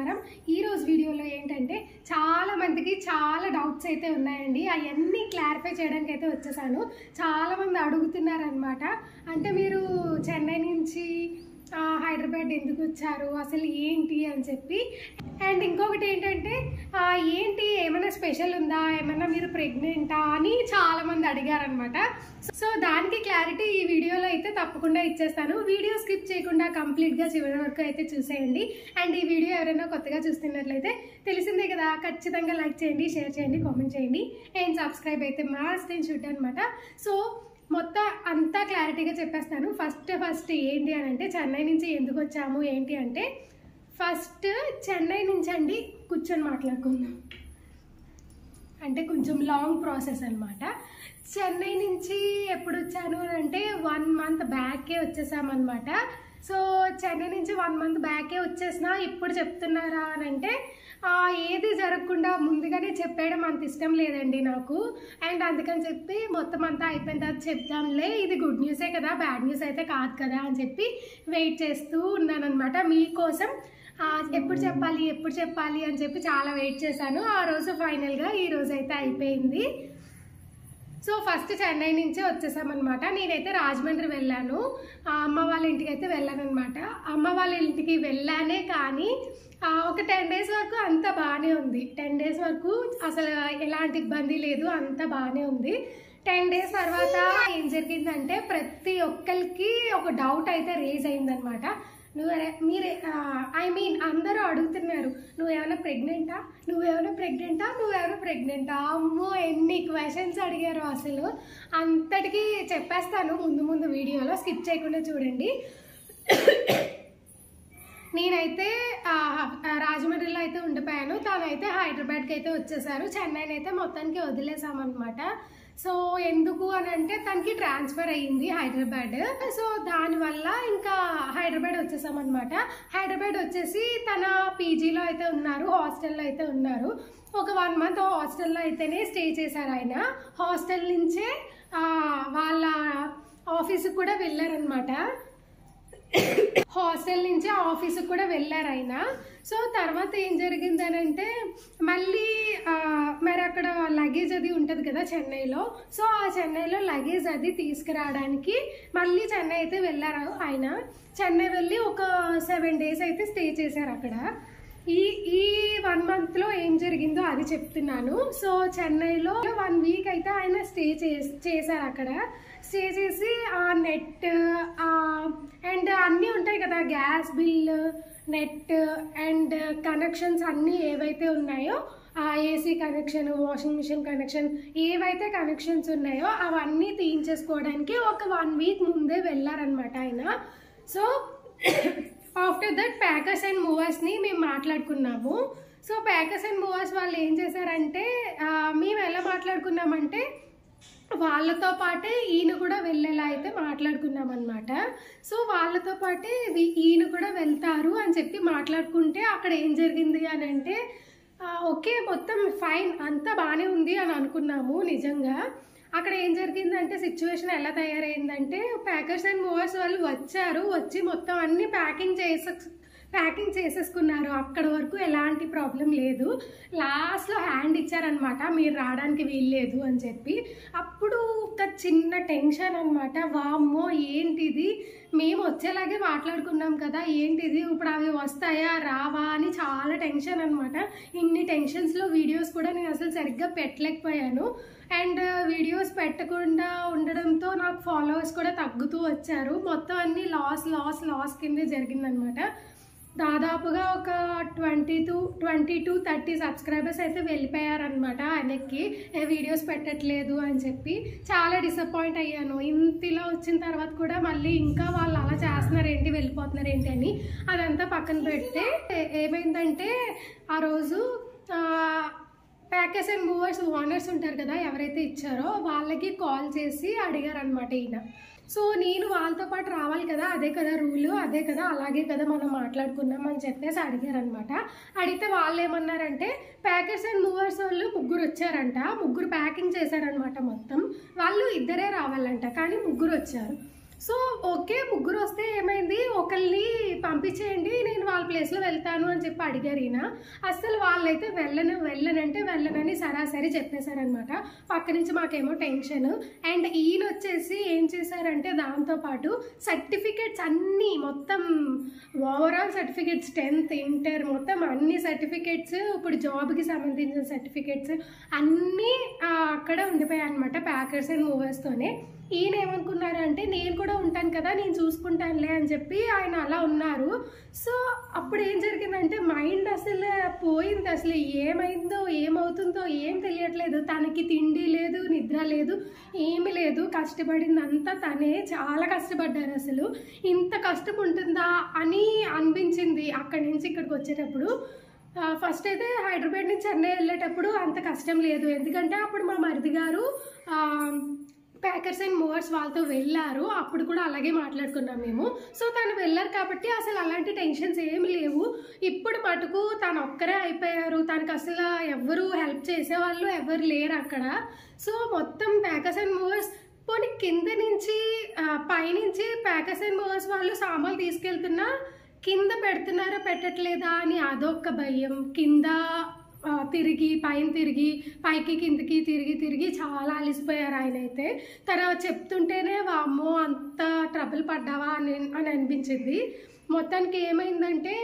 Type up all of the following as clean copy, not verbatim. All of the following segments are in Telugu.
నమస్కారం. ఈ రోజు వీడియోలో ఏంటంటే చాలా మందికి చాలా డౌట్స్ అయితే ఉన్నాయండి. అవన్నీ క్లారిఫై చేయడానికి అయితే వచ్చేసాను. చాలా మంది అడుగుతున్నారనమాట. అంటే మీరు చెన్నై నుంచి హైదరాబాద్ ఎందుకు వచ్చారు, అసలు ఏంటి అని చెప్పి. అండ్ ఇంకొకటి ఏంటంటే ఏంటి ఏమైనా స్పెషల్ ఉందా, ఏమైనా మీరు ప్రెగ్నెంటా అని చాలామంది అడిగారనమాట. సో దానికి క్లారిటీ ఈ వీడియోలో అయితే తప్పకుండా ఇచ్చేస్తాను. వీడియో స్కిప్ చేయకుండా కంప్లీట్గా చివరి వరకు అయితే చూసేయండి. అండ్ ఈ వీడియో ఎవరైనా కొత్తగా చూస్తున్నట్లయితే తెలిసిందే కదా, ఖచ్చితంగా లైక్ చేయండి, షేర్ చేయండి, కామెంట్ చేయండి. అండ్ సబ్స్క్రైబ్ అయితే మస్ట్ అండ్ షుడ్ అనమాట. సో మొత్తం అంతా క్లారిటీగా చెప్పేస్తాను. ఫస్ట్ ఏంటి అని అంటే చెన్నై నుంచి ఎందుకు వచ్చాము ఏంటి అంటే, ఫస్ట్ చెన్నై నుంచి అండి కూర్చొని మాట్లాడుకుందాం. అంటే కొంచెం లాంగ్ ప్రాసెస్ అనమాట. చెన్నై నుంచి ఎప్పుడు వచ్చాను అని అంటే 1 మంత్ బ్యాకే వచ్చేసామన్నమాట. సో చెన్నై నుంచి 1 మంత్ బ్యాకే వచ్చేసిన. ఇప్పుడు చెప్తున్నారా అని అంటే ఏది జరగకుండా ముందుగానే చెప్పేయడం అంత ఇష్టం లేదండి నాకు. అండ్ అందుకని చెప్పి మొత్తం అంతా అయిపోయిన తర్వాత చెప్తాంలే, ఇది గుడ్ న్యూసే కదా, బ్యాడ్ న్యూస్ అయితే కాదు కదా అని చెప్పి వెయిట్ చేస్తూ ఉన్నాను అనమాట. మీకోసం ఎప్పుడు చెప్పాలి అని చెప్పి చాలా వెయిట్ చేశాను. ఆ రోజు ఫైనల్గా ఈ రోజు అయితే అయిపోయింది. సో ఫస్ట్ చెన్నై నుంచే వచ్చేసామన్నమాట. నేనైతే రాజమండ్రి వెళ్ళాను, అమ్మ వాళ్ళ ఇంటికి అయితే వెళ్ళాను అనమాట. అమ్మ వాళ్ళ ఇంటికి వెళ్ళానే కానీ ఒక 10 days వరకు అంత బాగానే ఉంది. 10 days వరకు అసలు ఎలాంటి ఇబ్బంది లేదు, అంత బాగానే ఉంది. 10 days తర్వాత ఏం జరిగిందంటే ప్రతి ఒక్కరికి ఒక డౌట్ అయితే రేజ్ అయిందనమాట. అందరూ అడుగుతున్నారు, నువ్వేమైనా ప్రెగ్నెంటా. అమ్మో ఎన్ని క్వశ్చన్స్ అడిగారు అసలు. అంతటికీ చెప్పేస్తాను ముందు వీడియోలో, స్కిప్ చేయకుండా చూడండి. నేనైతే రాజమండ్రిలో అయితే ఉండిపోయాను, తనైతే హైదరాబాద్కి అయితే వచ్చేసారు. చెన్నైని అయితే మొత్తానికి వదిలేసామన్నమాట. సో ఎందుకు అని అంటే తనకి ట్రాన్స్ఫర్ అయ్యింది హైదరాబాద్. సో దానివల్ల ఇంకా హైదరాబాద్ వచ్చేసామన్నమాట. హైదరాబాద్ వచ్చేసి తన పీజీలో అయితే ఉన్నారు, హాస్టల్లో అయితే ఉన్నారు. ఒక 1 month హాస్టల్లో అయితేనే స్టే చేశారు ఆయన. హాస్టల్ నుంచే వాళ్ళ ఆఫీస్కి కూడా వెళ్ళారనమాట. హాస్టల్ నుంచి ఆఫీస్కి కూడా వెళ్ళారు ఆయన. సో తర్వాత ఏం జరిగిందనంటే మళ్ళీ మరి అక్కడ లగేజ్ అది ఉంటుంది కదా చెన్నైలో. సో ఆ చెన్నైలో లగేజ్ అది తీసుకురావడానికి మళ్ళీ చెన్నై అయితే వెళ్ళారు ఆయన. చెన్నై వెళ్ళి ఒక 7 days అయితే స్టే చేశారు అక్కడ. ఈ 1 monthలో ఏం జరిగిందో అది చెప్తున్నాను. సో చెన్నైలో 1 week అయితే ఆయన స్టే చేశారు అక్కడ. స్టే చేసి ఆ నెట్ అండ్ అన్నీ ఉంటాయి కదా, gas bill, net and connections అన్నీ ఏవైతే ఉన్నాయో, AC connection, washing machine connection, ఏవైతే కనెక్షన్స్ ఉన్నాయో అవన్నీ తీయించేసుకోవడానికి ఒక 1 week ముందే వెళ్ళారనమాట ఆయన. So after that packers and మూవర్స్ని మేము మాట్లాడుకున్నాము. సో ప్యాకర్స్ అండ్ మూవర్స్ వాళ్ళు ఏం చేశారంటే, మేము ఎలా మాట్లాడుకున్నామంటే వాళ్ళతో పాటే ఈయన కూడా వెళ్ళేలా అయితే మాట్లాడుకున్నాం అనమాట. సో వాళ్ళతో పాటే ఈయన కూడా వెళ్తారు అని చెప్పి మాట్లాడుకుంటే అక్కడ ఏం జరిగింది అని అంటే ఓకే మొత్తం ఫైన్ అంతా బాగానే ఉంది అని అనుకున్నాము. నిజంగా అక్కడ ఏం జరిగిందంటే సిచ్యువేషన్ ఎలా తయారైందంటే ప్యాకర్స్ అండ్ మూవర్స్ వాళ్ళు వచ్చి మొత్తం అన్ని ప్యాకింగ్ చేసేసుకున్నారు. అక్కడ వరకు ఎలాంటి ప్రాబ్లం లేదు. లాస్ట్లో హ్యాండ్ ఇచ్చారనమాట, మీరు రావడానికి వీల్లేదు అని చెప్పి. అప్పుడు ఒక చిన్న టెన్షన్ అనమాట. వామ్మో ఏంటిది, మేము వచ్చేలాగే మాట్లాడుకున్నాం కదా, ఏంటిది ఇప్పుడు అవి వస్తాయా రావా అని చాలా టెన్షన్ అనమాట. ఇన్ని టెన్షన్స్లో వీడియోస్ కూడా నేను అసలు సరిగ్గా పెట్టలేకపోయాను. అండ్ వీడియోస్ పెట్టకుండా ఉండడంతో నాకు ఫాలోవర్స్ కూడా తగ్గుతూ వచ్చారు. మొత్తం అన్ని లాస్ కిందే జరిగిందనమాట. దాదాపుగా ఒక 20-30 సబ్స్క్రైబర్స్ అయితే వెళ్ళిపోయారనమాట ఆయనకి, వీడియోస్ పెట్టట్లేదు అని చెప్పి. చాలా డిసప్పాయింట్ అయ్యాను. ఇంతలో వచ్చిన తర్వాత కూడా మళ్ళీ ఇంకా వాళ్ళు అలా చేస్తున్నారు ఏంటి, వెళ్ళిపోతున్నారు ఏంటి అని. అదంతా పక్కన పెడితే ఏమైందంటే ఆ రోజు ప్యాకర్స్ అండ్ మూవర్స్ ఓనర్స్ ఉంటారు కదా, ఎవరైతే ఇచ్చారో వాళ్ళకి కాల్ చేసి అడిగారనమాట ఈయన. సో నేను వాళ్ళతో పాటు రావాలి కదా, అదే కదా రూలు, అదే కదా అలాగే కదా మనం మాట్లాడుకున్నాం అని చెప్పేసి అడిగారనమాట. అడిగితే వాళ్ళు ఏమన్నారంటే ప్యాకర్స్ అండ్ మూవర్స్ వాళ్ళు 3 వచ్చారంట, 3 ప్యాకింగ్ చేశారనమాట. మొత్తం వాళ్ళు 2 రావాలంట కానీ 3 వచ్చారు. సో ఓకే, ముగ్గురు వస్తే ఏమైంది, ఒకరిని పంపించేయండి, నేను వాళ్ళ ప్లేస్లో వెళ్తాను అని చెప్పి అడిగారు ఈయన. అసలు వాళ్ళైతే వెళ్ళనని సరాసరి చెప్పేశారనమాట. పక్క నుంచి మాకేమో టెన్షన్. అండ్ ఈయన వచ్చేసి ఏం చేశారంటే దాంతోపాటు సర్టిఫికేట్స్ అన్నీ మొత్తం ఓవరాల్ సర్టిఫికేట్స్ 10th ఇంటర్ మొత్తం అన్ని సర్టిఫికేట్స్, ఇప్పుడు జాబ్కి సంబంధించిన సర్టిఫికేట్స్ అన్నీ అక్కడ ఉండిపోయాయి అనమాట ప్యాకర్స్ అండ్ మూవర్స్తోనే. ఈయన ఏమనుకున్నారంటే నేను కూడా ఉంటాను కదా, నేను చూసుకుంటానులే అని చెప్పి ఆయన అలా ఉన్నారు. సో అప్పుడు ఏం జరిగిందంటే మైండ్ అసలు పోయింది. అసలు ఏమైందో ఏమవుతుందో ఏం తెలియట్లేదు. తనకి తిండి లేదు, నిద్ర లేదు, ఏమి లేదు. కష్టపడిందంతా తనే, చాలా కష్టపడ్డారు. అసలు ఇంత కష్టం ఉంటుందా అని అనిపించింది అక్కడి నుంచి ఇక్కడికి వచ్చేటప్పుడు. ఫస్ట్ అయితే హైదరాబాద్ నుంచి చెన్నై వెళ్ళేటప్పుడు అంత కష్టం లేదు, ఎందుకంటే అప్పుడు మా మరిది గారు ప్యాకర్స్ అండ్ మూవర్స్ వాళ్ళతో వెళ్ళారు. అప్పుడు కూడా అలాగే మాట్లాడుకున్నాం మేము. సో తను వెళ్ళారు కాబట్టి అసలు అలాంటి టెన్షన్స్ ఏమి లేవు. ఇప్పుడు మటుకు తను ఒక్కరే అయిపోయారు. తనకు అసలు ఎవరు హెల్ప్ చేసేవాళ్ళు ఎవరు లేరు అక్కడ. సో మొత్తం ప్యాకర్స్ అండ్ మూవర్స్ పోనీ కింద నుంచి పైనుంచి ప్యాకర్స్ అండ్ మూవర్స్ వాళ్ళు సామాన్లు తీసుకెళ్తున్నా కింద పెడుతున్నారో పెట్టట్లేదా అని అదొక్క భయం. కింద తిరిగి పైన తిరిగి పైకి కిందకి తిరిగి చాలా అలిసిపోయారు ఆయన అయితే. తర్వాత చెప్తుంటేనే వామ్మో అంత ట్రబుల్ పడ్డావా అని అనిపించింది. మొత్తానికి ఏమైందంటే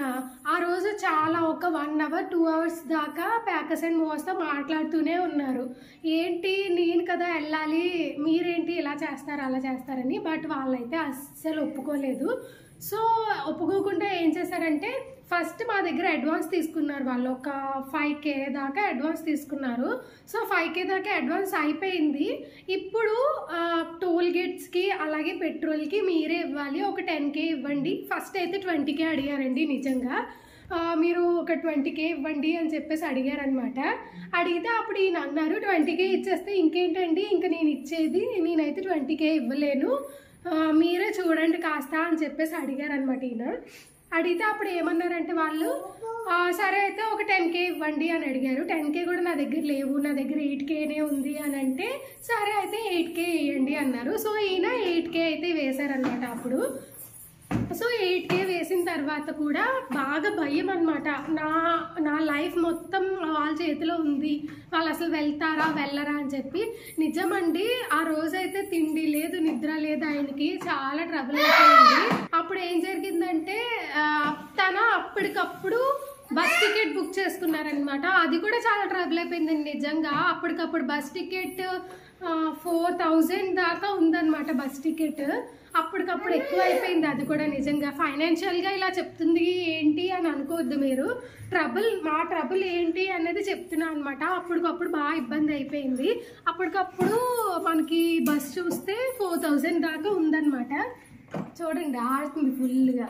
ఆ రోజు చాలా ఒక 1 hour 2 hours దాకా ప్యాకర్స్ అండ్ మూవర్స్తో మాట్లాడుతూనే ఉన్నారు. ఏంటి నేను కదా వెళ్ళాలి, మీరేంటి ఇలా చేస్తారు అలా చేస్తారని. బట్ వాళ్ళైతే అస్సలు ఒప్పుకోలేదు. సో ఒప్పుకోకుండా ఏం చేశారంటే ఫస్ట్ మా దగ్గర అడ్వాన్స్ తీసుకున్నారు. వాళ్ళు ఒక 5K దాకా అడ్వాన్స్ తీసుకున్నారు. సో 5K దాకా అడ్వాన్స్ అయిపోయింది. ఇప్పుడు టోల్ గేట్స్కి అలాగే పెట్రోల్కి మీరే ఇవ్వాలి, ఒక 10K ఇవ్వండి. ఫస్ట్ అయితే 20K అడిగారండి. నిజంగా మీరు ఒక 20K ఇవ్వండి అని చెప్పేసి అడిగారనమాట. అడిగితే అప్పుడు ఈయన అన్నారు 20K ఇచ్చేస్తే ఇంకేంటండి ఇంకా నేను ఇచ్చేది, నేనైతే 20K ఇవ్వలేను, మీరే చూడండి కాస్త అని చెప్పేసి అడిగారనమాట ఈయన. అడిగితే అప్పుడు ఏమన్నారంటే వాళ్ళు సరే అయితే ఒక 10K ఇవ్వండి అని అడిగారు. 10K కూడా నా దగ్గర లేవు, నా దగ్గర 8Kనే ఉంది అని అంటే సరే అయితే 8K వేయండి అన్నారు. సో ఈయన 8K అయితే వేశారనమాట అప్పుడు. సో 8K వేసిన తర్వాత కూడా బాగా భయం అనమాట. నా లైఫ్ మొత్తం వాళ్ళ చేతిలో ఉంది, వాళ్ళు అసలు వెళ్తారా వెళ్ళరా అని చెప్పి. నిజమండి ఆ రోజైతే తిండి లేదు, నిద్ర లేదు, ఆయనకి చాలా ట్రబుల్ అయిపోయింది. అప్పుడు ఏం జరిగిందంటే తన అప్పటికప్పుడు బస్ టికెట్ బుక్ చేసుకున్నారనమాట. అది కూడా చాలా ట్రబుల్ అయిపోయిందండి నిజంగా. అప్పటికప్పుడు బస్ టికెట్ 4000 దాకా ఉందన్నమాట బస్ టికెట్. అప్పటికప్పుడు ఎక్కువ అయిపోయింది అది కూడా. నిజంగా ఫైనాన్షియల్గా ఇలా చెప్తుంది ఏంటి అని అనుకోవద్దు మీరు. మా ట్రబుల్ ఏంటి అనేది చెప్తున్నా అనమాట. అప్పటికప్పుడు బాగా ఇబ్బంది అయిపోయింది. అప్పటికప్పుడు మనకి బస్ చూస్తే 4000 దాకా ఉందన్నమాట. చూడండి ఆడుతుంది ఫుల్గా,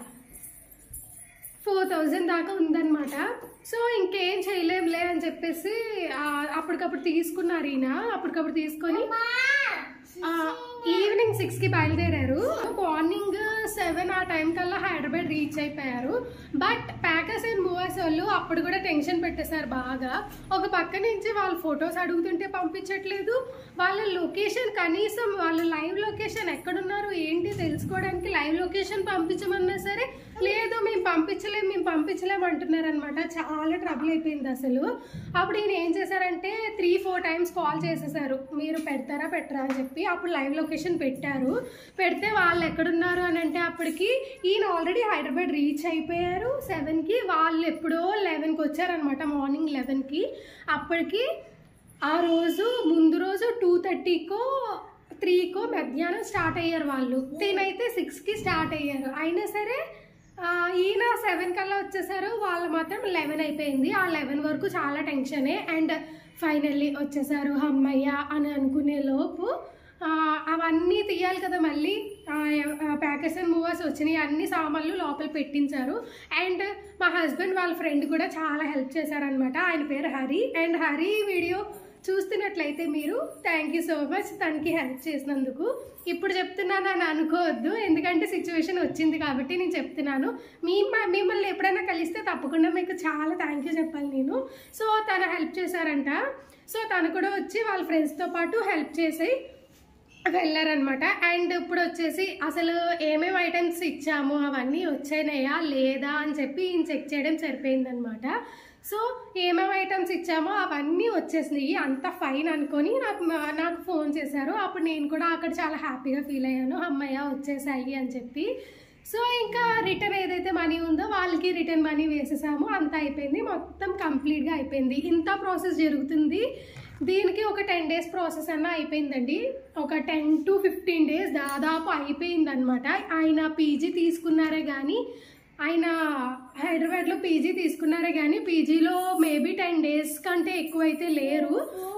4000 దాకా ఉందన్నమాట. సో ఇంకేం చేయలేంలే అని చెప్పేసి అప్పటికప్పుడు తీసుకున్నారు ఈయన. అప్పటికప్పుడు తీసుకొని ఈవినింగ్ 6కి బయలుదేరారు. మార్నింగ్ 7 ఆ టైం కల్లా హైదరాబాద్ రీచ్ అయిపోయారు. బట్ ప్యాకర్స్ అండ్ మూవర్స్ వాళ్ళు అప్పుడు కూడా టెన్షన్ పెట్టేశారు బాగా. ఒక పక్క నుంచి వాళ్ళు ఫొటోస్ అడుగుతుంటే పంపించట్లేదు, వాళ్ళ లొకేషన్ కనీసం వాళ్ళ లైవ్ లొకేషన్ ఎక్కడున్నారు ఏంటి తెలుసుకోవడానికి లైవ్ లొకేషన్ పంపించమన్నా సరే లేదు మేము పంపించలేము అంటున్నారు అనమాట. చాలా ట్రబుల్ అయిపోయింది అసలు. అప్పుడు ఈయన ఏం చేశారంటే 3-4 టైమ్స్ కాల్ చేసేసారు, మీరు పెడతారా పెట్టరా అని చెప్పి. అప్పుడు లైవ్ లొకేషన్ పెట్టారు. పెడితే వాళ్ళు ఎక్కడున్నారు అని అంటే అప్పటికి ఈయన ఆల్రెడీ హైదరాబాద్ రీచ్ అయిపోయారు 7కి. వాళ్ళు ఎప్పుడో 11కి వచ్చారనమాట, మార్నింగ్ 11కి. అప్పటికి ఆ రోజు ముందు రోజు 2:30కో 3కో మధ్యాహ్నం స్టార్ట్ అయ్యారు వాళ్ళు. తినైతే 6కి స్టార్ట్ అయ్యారు. అయినా సరే ఈయన 7 కల్లా వచ్చేసారు, వాళ్ళు మాత్రం 11 అయిపోయింది. ఆ 11 వరకు చాలా టెన్షనే. అండ్ ఫైనల్లీ వచ్చేసారు అమ్మయ్య అని అనుకునే లోపు అవన్నీ తీయాలి కదా మళ్ళీ. ప్యాకర్స్ అండ్ మూవర్స్ వచ్చినాయి, అన్ని సామాన్లు లోపల పెట్టించారు. అండ్ మా హస్బెండ్ వాళ్ళ ఫ్రెండ్ కూడా చాలా హెల్ప్ చేశారనమాట. ఆయన పేరు హరి. అండ్ హరి వీడియో చూస్తున్నట్లయితే మీరు థ్యాంక్ యూ సో మచ్ తనకి హెల్ప్ చేసినందుకు. ఇప్పుడు చెప్తున్నాను అని అనుకోవద్దు, ఎందుకంటే సిచ్యువేషన్ వచ్చింది కాబట్టి నేను చెప్తున్నాను. మిమ్మల్ని ఎప్పుడైనా కలిస్తే తప్పకుండా మీకు చాలా థ్యాంక్ యూ చెప్పాలి నేను. సో తను హెల్ప్ చేశారంట. సో తను కూడా వచ్చి వాళ్ళ ఫ్రెండ్స్తో పాటు హెల్ప్ చేసి వెళ్ళారనమాట. అండ్ ఇప్పుడు వచ్చేసి అసలు ఏమేమి ఐటమ్స్ ఇచ్చాము అవన్నీ వచ్చాయినాయా లేదా అని చెప్పి ఈయన చెక్ చేయడం సరిపోయిందనమాట. సో ఏమేమి ఐటమ్స్ ఇచ్చామో అవన్నీ వచ్చేసినాయి, అంత ఫైన్ అనుకొని నాకు ఫోన్ చేశారు. అప్పుడు నేను కూడా అక్కడ చాలా హ్యాపీగా ఫీల్ అయ్యాను, అమ్మయ్య వచ్చేసాయి అని చెప్పి. సో ఇంకా రిటర్న్ ఏదైతే మనీ ఉందో వాళ్ళకి రిటర్న్ మనీ వేసేసాము, అంతా అయిపోయింది, మొత్తం కంప్లీట్గా అయిపోయింది. ఇంత ప్రాసెస్ జరుగుతుంది, దీనికి ఒక 10 days ప్రాసెస్ అన్న అయిపోయిందండి. ఒక 10 to 15 days దాదాపు అయిపోయిందనమాట. ఆయన పీజీ తీసుకున్నారే కానీ, ఆయన హైదరాబాద్లో పీజీ తీసుకున్నారే కానీ పీజీలో మేబీ 10 days కంటే ఎక్కువైతే లేరు.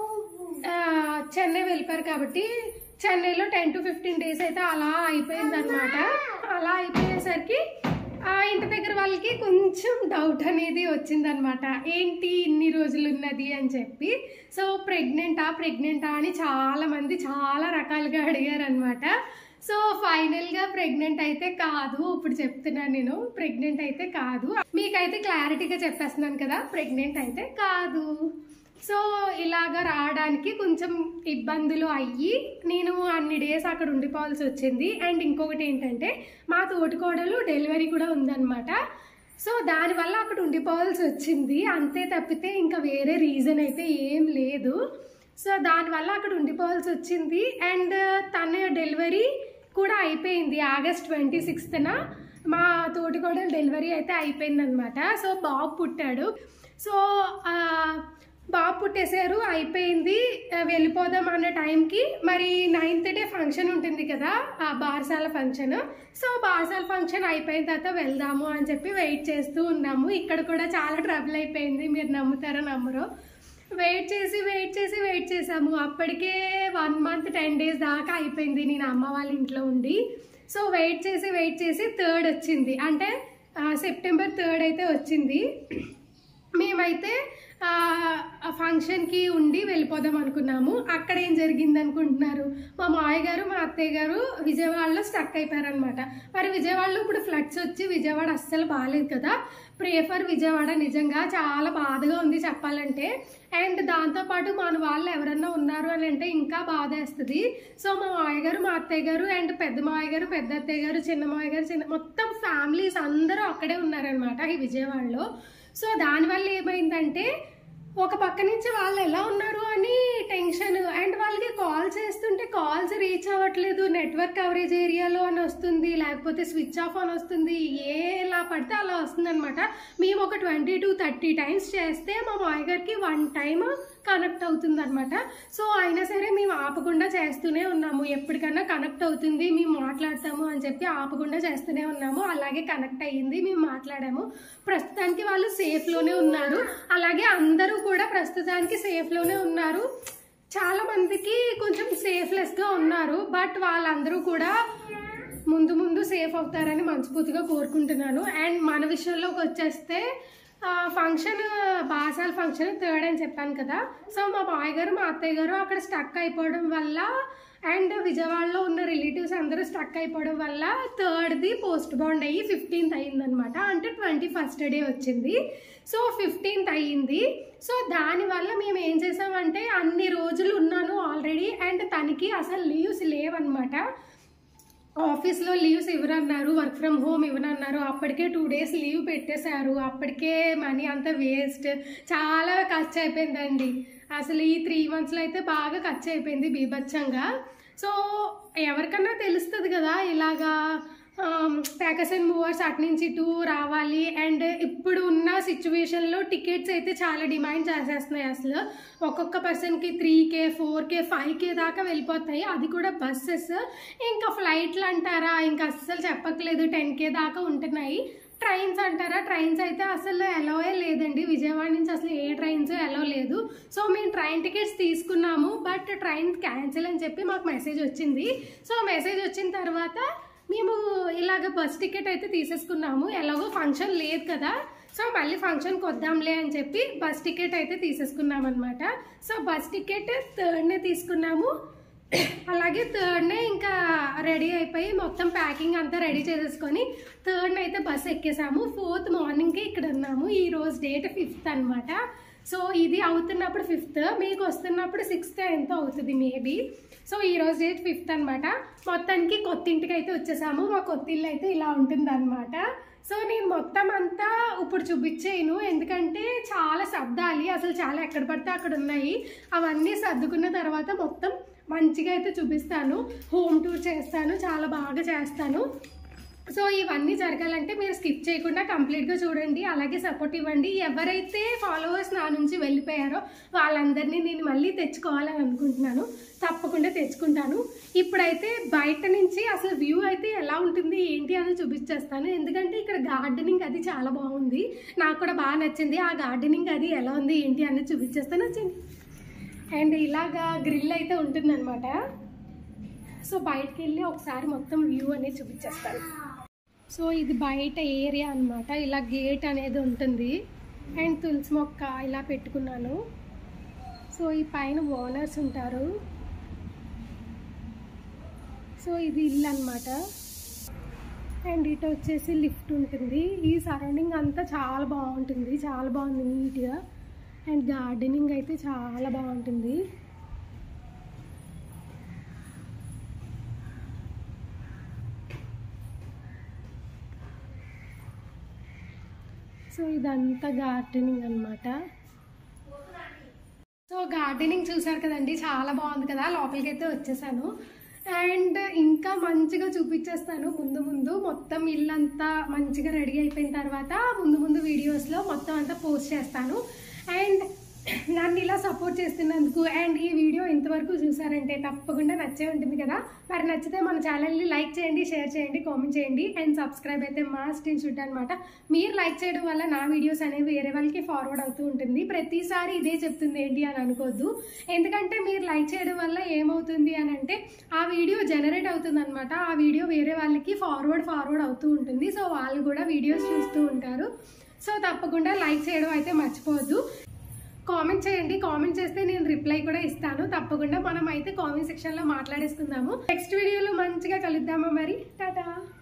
చెన్నై వెళ్ళిపోయారు కాబట్టి చెన్నైలో 10 to 15 days అయితే అలా అయిపోయిందనమాట. అలా అయిపోయేసరికి ఇంటి దగ్గర వాళ్ళకి కొంచెం డౌట్ అనేది వచ్చిందనమాట, ఏంటి ఇన్ని రోజులు ఉన్నది అని చెప్పి. సో ప్రెగ్నెంటా అని చాలామంది చాలా రకాలుగా అడిగారు అనమాట. సో ఫైనల్గా ప్రెగ్నెంట్ అయితే కాదు, ఇప్పుడు చెప్తున్నాను నేను, ప్రెగ్నెంట్ అయితే కాదు, మీకైతే క్లారిటీగా చెప్పేస్తున్నాను కదా, ప్రెగ్నెంట్ అయితే కాదు. సో ఇలాగ రావడానికి కొంచెం ఇబ్బందులు అయ్యి నేను అన్ని డేస్ అక్కడ ఉండిపోవాల్సి వచ్చింది. అండ్ ఇంకొకటి ఏంటంటే మా తోటికోడలు డెలివరీ కూడా ఉందన్నమాట. సో దానివల్ల అక్కడ ఉండిపోవాల్సి వచ్చింది, అంతే తప్పితే ఇంకా వేరే రీజన్ అయితే ఏం లేదు. సో దానివల్ల అక్కడ ఉండిపోవాల్సి వచ్చింది. అండ్ తన డెలివరీ కూడా అయిపోయింది, August 26th మా తోటికోడలు డెలివరీ అయితే అయిపోయిందనమాట. సో బాబు పుట్టాడు. సో బాబు పుట్టేశారు, అయిపోయింది, వెళ్ళిపోదాం అన్న టైంకి మరి 9th day ఫంక్షన్ ఉంటుంది కదా, బారసాల ఫంక్షన్. సో బారసాల ఫంక్షన్ అయిపోయిన తర్వాత వెళ్దాము అని చెప్పి వెయిట్ చేస్తూ ఉన్నాము. ఇక్కడ కూడా చాలా ట్రబుల్ అయిపోయింది, మీరు నమ్ముతారో నమ్మరో. వెయిట్ చేసాము, అప్పటికే 1 month 10 days దాకా అయిపోయింది నేను అమ్మ వాళ్ళ ఇంట్లో ఉండి. సో వెయిట్ చేసి 3rd వచ్చింది, అంటే September 3rd అయితే వచ్చింది. మేమైతే ఫంక్షన్కి ఉండి వెళ్ళిపోదాం అనుకున్నాము. అక్కడ ఏం జరిగింది అనుకుంటున్నారు, మా మావయ్య గారు మా అత్తయ్య గారు విజయవాడలో స్టక్ అయిపోయారనమాట. మరి విజయవాడలో ఇప్పుడు ఫ్లడ్స్ వచ్చి విజయవాడ అస్సలు బాగాలేదు కదా, ప్రేఫర్ విజయవాడ, నిజంగా చాలా బాధగా ఉంది చెప్పాలంటే. అండ్ దాంతోపాటు మన వాళ్ళు ఎవరన్నా ఉన్నారు అని అంటే ఇంకా బాధ వేస్తుంది. సో మా మావయ్య గారు మా అత్తయ్య గారు అండ్ పెద్ద మావయ్య గారు పెద్ద అత్తయ్య గారు చిన్న మావయ్య గారు మొత్తం ఫ్యామిలీస్ అందరూ అక్కడే ఉన్నారనమాట ఈ విజయవాడలో. సో దానివల్ల ఏమైందంటే ఒక పక్క నుంచి వాళ్ళు ఎలా ఉన్నారు అని టెన్షన్, అండ్ వాళ్ళకి కాల్ చేస్తుంటే కాల్స్ రీచ్ అవ్వట్లేదు, నెట్వర్క్ కవరేజ్ ఏరియాలో అని వస్తుంది, లేకపోతే స్విచ్ ఆఫ్ అని వస్తుంది, ఎలా పడితే అలా వస్తుంది అనమాట. మేము ఒక 20 to 30 times చేస్తే మా మావయ్య గారికి 1 time కనెక్ట్ అవుతుంది అనమాట. సో అయినా సరే మేము ఆపకుండా చేస్తూనే ఉన్నాము, ఎప్పటికన్నా కనెక్ట్ అవుతుంది మేము మాట్లాడతాము అని చెప్పి ఆపకుండా చేస్తూనే ఉన్నాము. అలాగే కనెక్ట్ అయ్యింది, మేము మాట్లాడాము. ప్రస్తుతానికి వాళ్ళు సేఫ్లోనే ఉన్నారు, అలాగే అందరూ కూడా ప్రస్తుతానికి సేఫ్లోనే ఉన్నారు. చాలా మందికి కొంచెం సేఫ్లెస్గా ఉన్నారు, బట్ వాళ్ళందరూ కూడా ముందు సేఫ్ అవుతారని మనస్ఫూర్తిగా కోరుకుంటున్నాను. అండ్ మన విషయంలోకి వచ్చేస్తే ఫంక్షన్ బాసాల ఫంక్షన్ 3rd అని చెప్పాను కదా. సో మా మావయ్య గారు మా అత్తయ్య గారు అక్కడ స్టక్ అయిపోవడం వల్ల అండ్ విజయవాడలో ఉన్న రిలేటివ్స్ అందరూ స్టక్ అయిపోవడం వల్ల 3rd పోస్ట్ బాండ్ అయ్యి 15th అయ్యిందనమాట. అంటే 21st day వచ్చింది. సో 15th అయ్యింది. సో దానివల్ల మేము ఏం చేసామంటే అన్ని రోజులు ఉన్నాను ఆల్రెడీ, అండ్ తనకి అసలు లీవ్స్ లేవన్నమాట. ఆఫీస్లో లీవ్స్ ఇవ్వరన్నారు, వర్క్ ఫ్రమ్ హోమ్ ఇవ్వనన్నారు. అప్పటికే 2 days లీవ్ పెట్టేశారు, అప్పటికే మనీ అంతా వేస్ట్, చాలా ఖర్చు అయిపోయిందండి. అసలు ఈ 3 monthsలో అయితే బాగా ఖర్చు అయిపోయింది బీభత్సంగా. సో ఎవరికన్నా తెలుస్తుంది కదా ఇలాగా ప్యాకర్స్ అండ్ మూవర్స్ అటు నుంచి ఇటు రావాలి. అండ్ ఇప్పుడు ఉన్న సిచ్యువేషన్లో టికెట్స్ అయితే చాలా డిమాండ్ చేసేస్తున్నాయి. అసలు ఒక్కొక్క పర్సన్కి 3K 4K 5K దాకా వెళ్ళిపోతాయి, అది కూడా బస్సెస్. ఇంకా ఫ్లైట్లు అంటారా ఇంకా అస్సలు చెప్పట్లేదు, 10K దాకా ఉంటున్నాయి. ట్రైన్స్ అంటారా, ట్రైన్స్ అయితే అసలు అలోయే లేదండి, విజయవాడ నుంచి అసలు ఏ ట్రైన్స్ అలో లేదు. సో మేము ట్రైన్ టికెట్స్ తీసుకున్నాము, బట్ ట్రైన్ క్యాన్సిల్ అని చెప్పి మాకు మెసేజ్ వచ్చింది. సో మెసేజ్ వచ్చిన తర్వాత మేము ఇలాగ బస్ టికెట్ అయితే తీసేసుకున్నాము. ఎలాగో ఫంక్షన్ లేదు కదా, సో మళ్ళీ ఫంక్షన్కి వద్దాంలే అని చెప్పి బస్ టికెట్ అయితే తీసేసుకున్నాం అనమాట. సో బస్ టికెట్ 3rd తీసుకున్నాము. అలాగే 3rd ఇంకా రెడీ అయిపోయి మొత్తం ప్యాకింగ్ అంతా రెడీ చేసేసుకొని 3rd అయితే బస్ ఎక్కేసాము. 4th మార్నింగ్కి ఇక్కడ ఉన్నాము. ఈరోజు డేట్ 5th అనమాట. సో ఇది అవుతున్నప్పుడు 5th, మీకు వస్తున్నప్పుడు 6th ఎంతో అవుతుంది మేబీ. సో ఈరోజు డేట్ 5th అనమాట. మొత్తానికి కొత్త ఇంటికి అయితే వచ్చేసాము. మా కొత్త ఇల్లు అయితే ఇలా ఉంటుంది అనమాట. సో నేను మొత్తం అంతా ఇప్పుడు చూపించేయను, ఎందుకంటే చాలా సర్దాలి, అసలు చాలా ఎక్కడ పడితే అక్కడ ఉన్నాయి. అవన్నీ సర్దుకున్న తర్వాత మొత్తం మంచిగా అయితే చూపిస్తాను, హోమ్ టూర్ చేస్తాను, చాలా బాగా చేస్తాను. సో ఇవన్నీ జరగాలంటే మీరు స్కిప్ చేయకుండా కంప్లీట్గా చూడండి, అలాగే సపోర్ట్ ఇవ్వండి. ఎవరైతే ఫాలోవర్స్ నా నుంచి వెళ్ళిపోయారో వాళ్ళందరినీ నేను మళ్ళీ తెచ్చుకోవాలని అనుకుంటున్నాను, తప్పకుండా తెచ్చుకుంటాను. ఇప్పుడైతే బయట నుంచి అసలు వ్యూ అయితే ఎలా ఉంటుంది ఏంటి అని చూపించేస్తాను, ఎందుకంటే ఇక్కడ గార్డెనింగ్ అది చాలా బాగుంది, నాకు కూడా బాగా నచ్చింది. ఆ గార్డెనింగ్ అది ఎలా ఉంది ఏంటి అనేది చూపించేస్తాను, వచ్చింది. అండ్ ఇలాగా గ్రిల్ అయితే ఉంటుందన్నమాట. సో బయటకు వెళ్ళి ఒకసారి మొత్తం వ్యూ అనేది చూపించేస్తాను. సో ఇది బయట ఏరియా అనమాట, ఇలా గేట్ అనేది ఉంటుంది. అండ్ తులసి మొక్క ఇలా పెట్టుకున్నాను. సో ఈ పైన ఓనర్స్ ఉంటారు. సో ఇది ఇల్లు అనమాట. అండ్ ఇటు వచ్చేసి లిఫ్ట్ ఉంటుంది. ఈ సరౌండింగ్ అంతా చాలా బాగుంటుంది, చాలా బాగుంది నీట్గా. అండ్ గార్డెనింగ్ అయితే చాలా బాగుంటుంది. సో ఇదంతా గార్డెనింగ్ అనమాట. సో గార్డెనింగ్ చూసారు కదండి, చాలా బాగుంది కదా. లోపలికి అయితే వచ్చేసాను. అండ్ ఇంకా మంచిగా చూపించేస్తాను ముందు ముందు. మొత్తం ఇల్లంతా మంచిగా రెడీ అయిపోయిన తర్వాత ముందు వీడియోస్లో మొత్తం అంతా పోస్ట్ చేస్తాను. అండ్ నన్ను ఇలా సపోర్ట్ చేస్తున్నందుకు అండ్ ఈ వీడియో ఇంతవరకు చూసారంటే తప్పకుండా నచ్చే ఉంటుంది కదా. మరి నచ్చితే మన ఛానల్ని లైక్ చేయండి, షేర్ చేయండి, కామెంట్ చేయండి. అండ్ సబ్స్క్రైబ్ అయితే మస్ట్ ఇన్స్టెంట్ అనమాట. మీరు లైక్ చేయడం వల్ల నా వీడియోస్ అనేవి వేరే వాళ్ళకి ఫార్వర్డ్ అవుతూ ఉంటుంది. ప్రతిసారి ఇదే చెప్తుంది ఏంటి అని అనుకోవద్దు, ఎందుకంటే మీరు లైక్ చేయడం వల్ల ఏమవుతుంది అని అంటే ఆ వీడియో జనరేట్ అవుతుంది అనమాట. ఆ వీడియో వేరే వాళ్ళకి ఫార్వర్డ్ అవుతూ ఉంటుంది. సో వాళ్ళు కూడా వీడియోస్ చూస్తూ ఉంటారు. సో తప్పకుండా లైక్ చేయడం అయితే మర్చిపోవద్దు. కామెంట్ చేయండి, కామెంట్ చేస్తే నేను రిప్లై కూడా ఇస్తాను. తప్పకుండా మనం అయితే కామెంట్ సెక్షన్లో మాట్లాడేసుకుందాము. నెక్స్ట్ వీడియోలో మంచిగా కలుద్దామా మరి. టాటా.